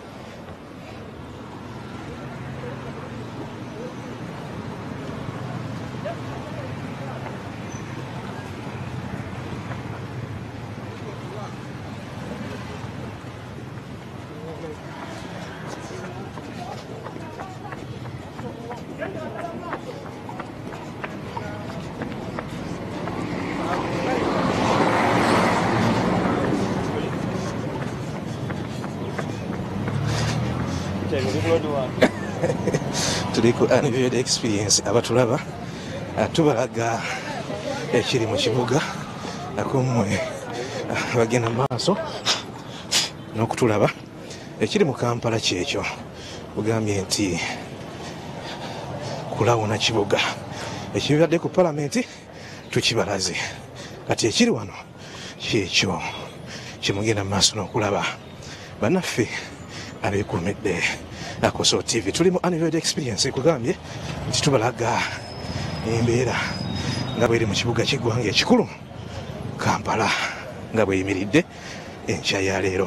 Tuliko Unveiled Experience abatulaba tubalaga ekiri mu kibuga akumwe bagenda maaso n'okutulaba ekiri mu Kampala kyekyo ugambye nti kulawuna kibuga ekibadde ku palamenti tukibalaze kati ekiri wano kyekyo kimugenda maaso n'okulaba bannaffe abeekumidde ku SO TV tuli mu Unveiled Experience kugambye nti tubalaga embeera nga bweri mu kibuga ky'eggwanga ekikulu Kampala nga bweyimiridde enkya ya leero.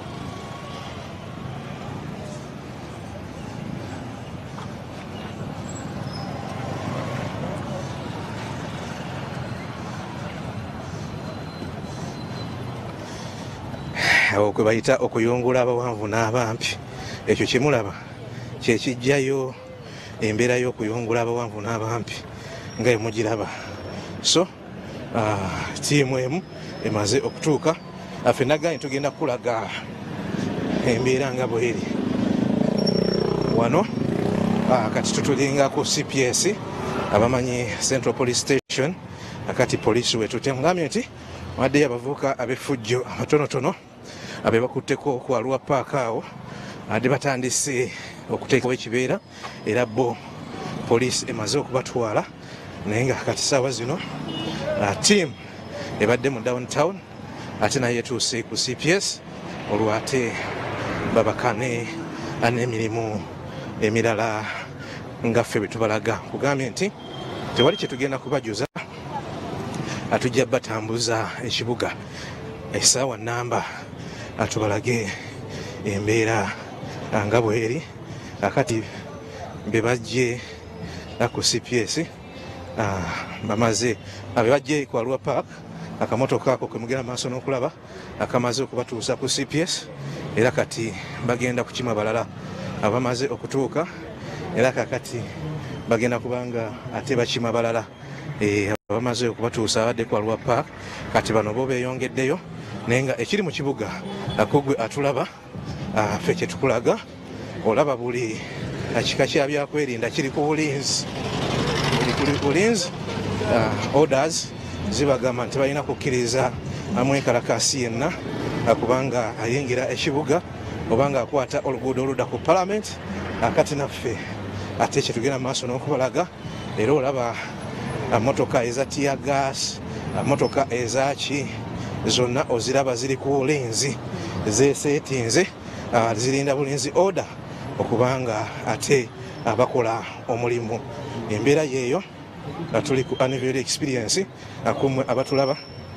Awo kwe bayita okuyungula abawanvu n'abampi ekyo kyemulaba kyekijjayo embeera y'okuyungula abawanvu n'abampi nga emugiraba so tiimu emu emaze okutuuka affe naganye tugenda kulaga embeera nga bweri wano kati tutulinga ku CPS abamanyi Central Police Station akati poliisi wetutemugambye nti waddeyo abavubuka ab'effujjo amatonotono abe bakutteko ku Arua Park awo ade batandise okuteekawo ekibeera era bo poliisi emaze okubatwala naye nga kati saawa zino tiimu ebadde mu downtown ate naye etuuse ku CPS olwo ate babakane n'emirimu emirala nga ffe bwe tubalaga kugambye nti tewali kye tugenda kubajuza atujja batambuza ekibuga essaawa namba atubalage embeera nga bweri akati be bajje ku CPS bamaze abebajje ku Arua Park akamotoka ako kemugera maaso n'okulaba akamaze okubatuusa ku CPS era kati bagenda kukima balala abamaze okutuuka era kakati bagenda kubanga ate bakima balala abamaze okubatuusa abadde ku Arua Park kati bano bo beeyongeddeyo naye nga ekiri mu kibuga akogwe atulaba ffe kye tukulaga olaba buli kika kya byakwerinda kiri ku bulinzi orders zibagamba nti balina kukkiriza amwekalakasi yenna kubanga ayingira ekibuga obanga akwata oluguudo oludda ku Parliament akati naffe ate kye tugenda maaso n'okubalaga era olaba motoka eza tear gas motoka ezaki zonna oziraba ziri ku bulinzi zeseetinze zirinda bulinzi order okubanga ate abakola omulimu embeera yeeyo tuli ku anniversary experience akumwe abatulaba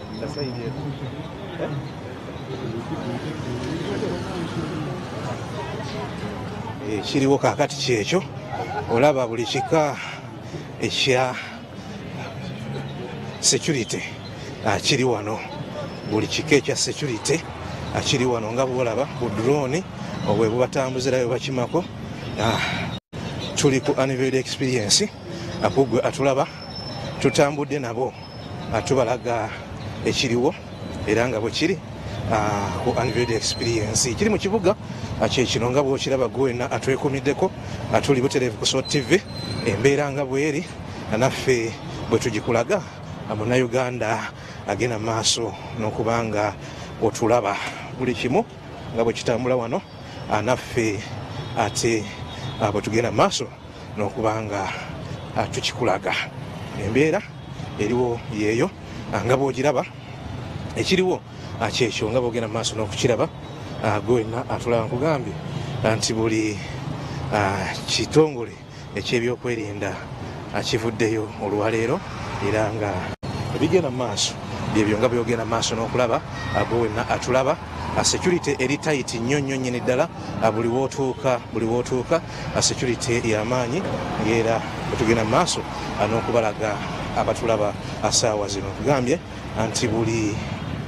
kiriwo kakati kyekyo olaba buli kika ekya security kiri wano buli kika ekya security kiri wano nga bwolaba ku drone obwe bubatambuzirayo bakimako tuli ku anniversary experience akugwe atulaba tutambudde nabo atubalaga ekiriwo era nga bwe kiri ku anniversary experience kiri mu kibuga kyekino nga bwokiraba gwena atwekumiddeko atuli butereevu ku SOT TV embeera nga bweri naffe bwe tugikulaga Munnayuganda agenda maaso n'okubanga otulaba buli kimu nga bwe kitambula wano naffe ate bwe tugenda maaso n'okubanga tukikulaga embeera eriwo yeeyo nga bwogiraba ekiriwo kyekyo nga bwogenda maaso n'okukiraba gwena atulaba nkugambye nti buli kitongole ekyebyokwerinda kivuddeyo olwaleero era nga ebigenda maaso byebyo nga byogenda maaso n'okulaba gwena atulaba security eri tight nnyo nnyini ddala buli wootuuka security y'amaanyi ng'era bwetugenda maaso n'okubalaga abatulaba assaawa zino tugambye nti buli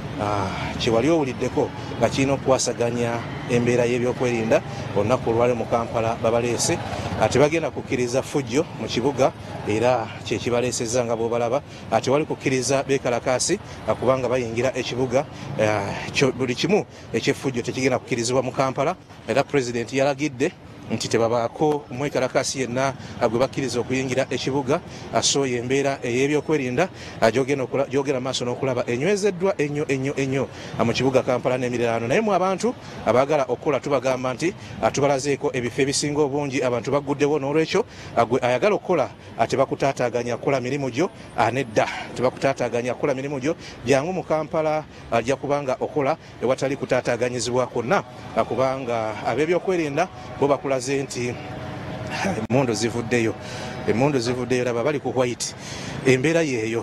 kyewali owuliddeko nga kirina okukwasaganya embeera y'ebyokwerinda olunaku olwali mu Kampala babaleese tebagenda kukkiriza fujjo mu kibuga era kyekibaleesezza nga bw'obalaba tewali kukkiriza beekalakaasi kubanga bayingira ekibuga buli kimu ekyeffujjo tekigenda kukkirizibwa mu Kampala era pulezidenti yalagidde nti tebabaako omwekalakasi yenna gwe bakkiriza okuyingira ekibuga asooya embeera ey'ebyokwerinda gyogera maaso n'okulaba enywezeddwa ennyo mu kibuga Kampala n'emiriraano naye mu abantu abaagala okukola tubagamba nti tubalazeeko ebifo ebisinga obungi abantu baguddewo n'olwekyo gwe ayagala okukola tebakutaataaganya kukola mirimu gyo nedda tebakutaataaganya kukola mirimu gyo jangu mu Kampala ajja kubanga okola ewatali kutaataaganyizibwa kwonna kubanga ab'ebyokwerinda bo bakula nti emmundu zivuddeyo laba bali ku white embeera yeeyo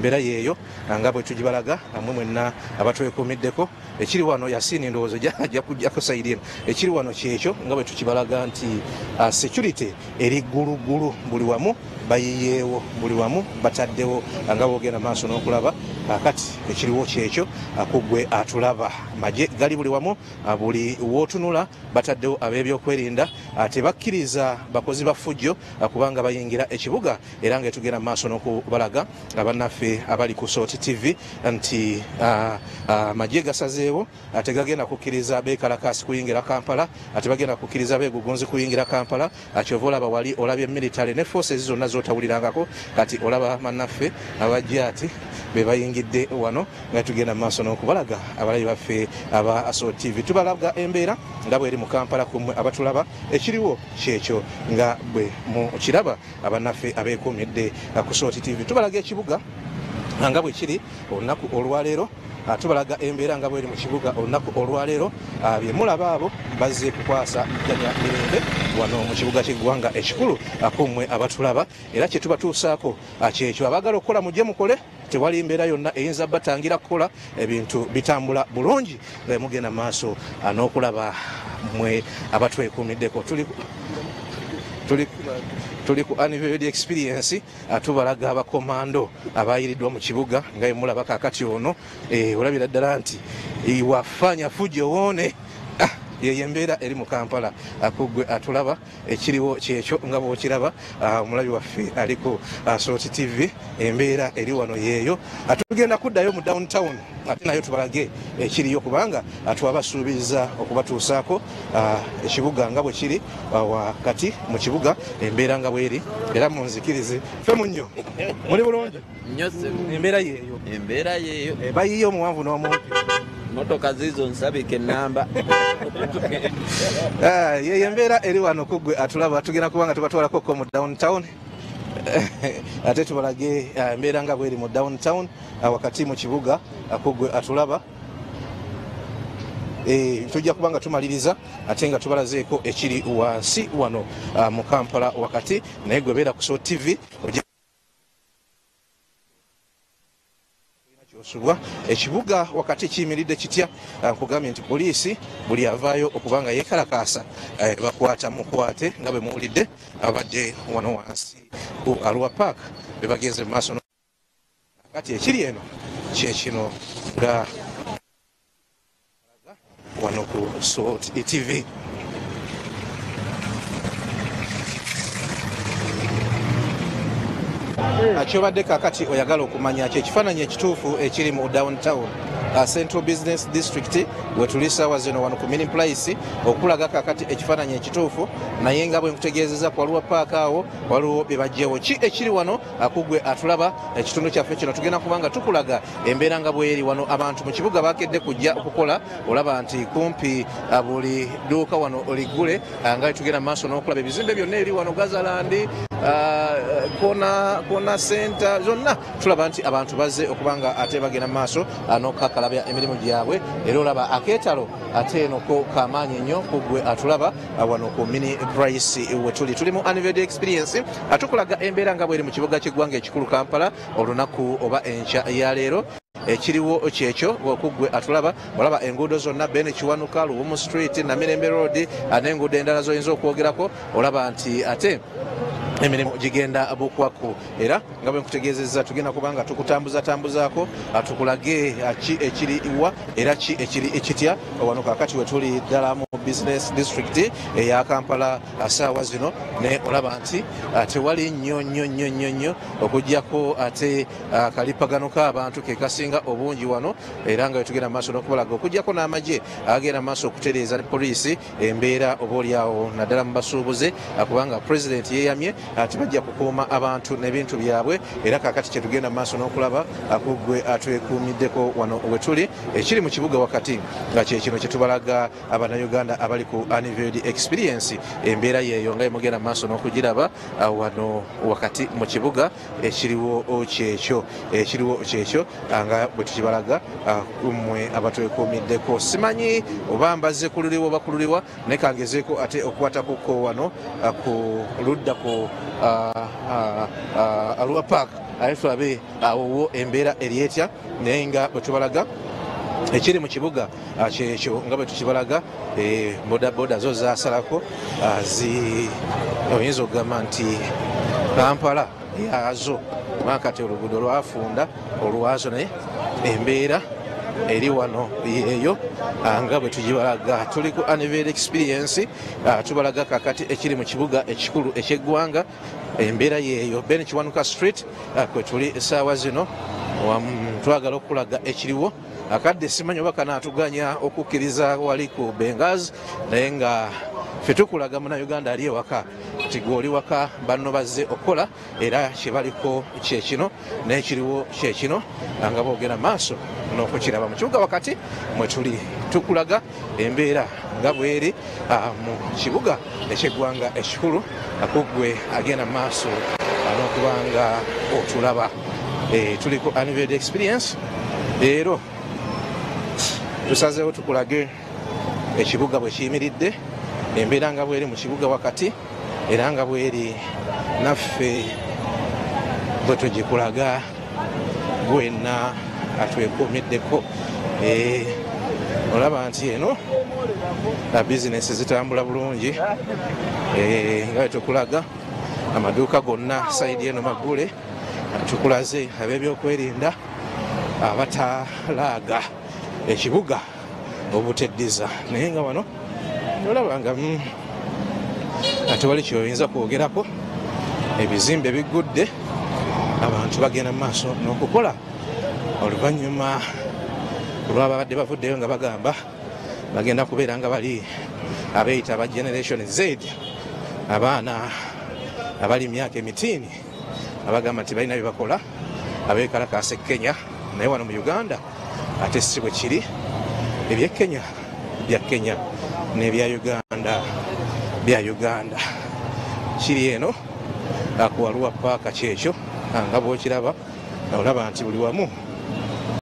nga bwe tugibalaga amwe mwenna abatwekumiddeko ekiri wano yasiini ndowoozo ajja kujjako sayidi eno ekiri wano kyekyo nga bwe tukibalaga nti security eri ggulugulu buli wamu bayiyeewo buli wamu bataddewo nga boogenda maaso n'okulaba kati ekiriwo kyekyo akugwe atulaba magye gali buli wamu buli wootunula bataddewo ab'ebyokwerinda tebakkiriza bakozi ba fujjo kubanga bayingira ekibuga era nga etugenda maaso n'okubalaga abannaffe abali ku SOT TV nti magye gasazeewo tegagenda kukkiriza beekalakaasi kuyingira Kampala bagenda kukkiriza beegugunzi kuyingira Kampala kyova olaba wali olabye military ne forces zonna zotawulirangako kati olaba mannaffe abajja ati be bayingidde wano nga tugenda maaso n'okubalaga abalabi baffe aba SOT TV tubalaga embeera nga bweri mu Kampala kumwe abatulaba ekiriwo kyekyo nga bwe mu kiraba abannaffe abeekumidde ku SOT TV tubalaga ekibuga nga bwe kiri olunaku olwaleero tubalaga embeera nga bweri mu kibuga olunaku olwaleero bye mulaba abo bazze kukwasa ddanya mirembe wano mu kibuga ky'eggwanga ekikulu akummwe abatulaba era kye tubatuusaako kyekyo abagala okukola mujje mukole tewali mbeera yonna eyinza batangira kukola ebintu bitambula bulungi nga mugenda maaso n'okulaba mwe abatwekuumiddeko tuli ku anniversary experience tubalaga abakomando abayiriddwa mu kibuga nga emulaba kakati ono olabira ddala nti wafanya fujo woone yeyo embeera eri mu Kampala akugwe atulaba ekiriwo kyekyo nga bw'okiraba omulabi waffe aliko Sort TV embeera eri wano yeeyo tugenda kuddayo mu downtown ate nayo tubalage ekiriyo kubanga twabasuubiza okubatuusaako ekibuga nga bwe kiri wakati mu kibuga embeera nga bweri era munzikirize fe munnyo muli bulungi embeera yeeyo bayiyo omuwanvu n'omumpi motoka zizo nsabike namba yeyo embeera eri wano kugwe atulaba tugenda kubanga tubatwalako ko mu downtown ate tubalage embeera nga bweri mu downtown wakati mu kibuga kugwe atulaba tujja kubanga tumaliriza ate nga tubalazeeko ekiri wansi wano mu Kampala wakati naye gwe beera ku Sort TV ekibuga wakati kiyimiridde kitya nkugambye nti poliisi buli avaayo okubanga yeekalakaasa bakwata mukwate nga bwe muwulidde abadde wano wansi ku Arua Park bebagenze mu maaso kati ekiri eno kyekino nga wano ku Sort TV kyobadde kakati oyagala okumanya kyekifaananyi ekituufu ekiri mu downtown Central Business District wetuli saawa zino wano ku Mini Place okulaga kakati ekifaananyi ekituufu naye nga bwe nkutegeezeza ku Arua Park awo waliwo bye bajjewo ki ekiri wano akugwe atulaba ekitundu kyaffe kino tugenda kubanga tukulaga embeera nga bweri wano abantu mu kibuga bakedde kujja okukola olaba nti kumpi buli dduuka wano oligule nga tugenda mu maaso n'okulaba ebizimbe byonna eri wano Gazalandi kona center zonna tulaba nti abantu bazze okubanga ate bagenda mu maaso n'okakalabya emirimu gyabwe era olaba akeetalo ate enoko kamaanyi nnyo kugwe atulaba wano ku Mini Price wetuli mu anniversary experience atukulaga embeera nga bweri mu kibuga ky'eggwanga ekikulu Kampala olunaku oba enkya ya leero ekiriwo kyekyo okugwe atulaba olaba enguudo zonna Bene Kiwanuka Luwumu Street Namirembe Road n'enguudo endala zoyinza okwogerako olaba nti ate emirimu gigenda bukwako era nga bwe nkutegeezezza tugenda kubanga tukutambuzaako tukulage ki ekiri iwa era ki ekiri ekitya wano kakati wetuli ddala mu business district eya Kampala saawa zino ne olaba nti tewali nnyo okujjako ate kalipagano k'abantu ke kasinga obungi wano era nga wetugenda maaso n'okubalaga okujjako n'amagye agenda maaso okutereeza poliisi embeera oba oliawo naddala mu basuubuze kubanga president yeeyamye tibajja kukuuma abantu n'ebintu byabwe era kakati kyetugenda mu maaso n'okulaba akugwe atwekuumiddeko wano wetuli ekiri mu kibuga wakati nga kyekino kyetubalaga abannayuganda abali ku anniversary experience embeera yeeyo nga emugenda mu maaso n'okugiraba wano wakati mu kibuga ekiriwo kyekyo nga bwe tukibalaga mmwe abatwekuumiddeko simanyi oba mbazze kululibwa oba kululibwa naye kangezeeko ate okukwatakuko wano ku ludda ku Arua Park aye tulabe awo embeera eri etya naye nga bwe tubalaga ekiri mu kibuga kyekyo nga bwe tukibalaga bodaboda zo zasalako oyinza okugamba nti Kampala yazo makati oluguudo lwafunda olwazo naye embeera eri wano yeeyo nga bwe tugibalaga tuli ku anniversary experience tubalaga kakati ekiri mu kibuga ekikulu eky'eggwanga embeera yeeyo Bene Kiwanuka Street kwe tuli essaawa zino twagala okulaga ekiriwo akadde simanyi oba kanaatuganya okukkiriza wali ku Benghazi naye nga ffe tukulaga munnayuganda ali ewaka nti gw'oli waka banno bazze okukola era kyebaliko kyekino n'ekiriwo kyekino nga boogera maaso n'okukiraba mu kibuga wakati mwe tuli tukulaga embeera nga bweri mu kibuga eky'eggwanga ekikulu akugwe agenda maaso n'okubanga otulaba tuli ku Unveiled Experience. Leero tusazeewo tukulage ekibuga bwe kiyimiridde, embeera nga bweri mu kibuga wakati, era nga bweri naffe bwe tugikulaga gwenna atwekuumiddeko. Olaba nti eno bizinesi zitambula bulungi, nga bwe tukulaga amaduuka gonna sayidi eno maggule. Tukulaze ab'ebyokwerinda abatalaaga ekibuga obuteddiza, naye nga wano olaba nga tewali kyoyinza kwogerako. Ebizimbe biggudde, abantu bagenda mu maaso n'okukola oluvannyuma olw'ababadde bavuddeyo nga bagamba bagenda kubeera nga bali abeeyita aba Generation Z, abaana abali myaka emitiini abagamba nti balina bye bakola abeekalakaasa Kenya, naye wano mu Uganda ate si bwe kiri. Ebya Kenya bya Kenya n'ebya Uganda bya Uganda. Kiri eno akuwaluwa paaka kyekyo nga bw'okiraba olaba nti buli wamu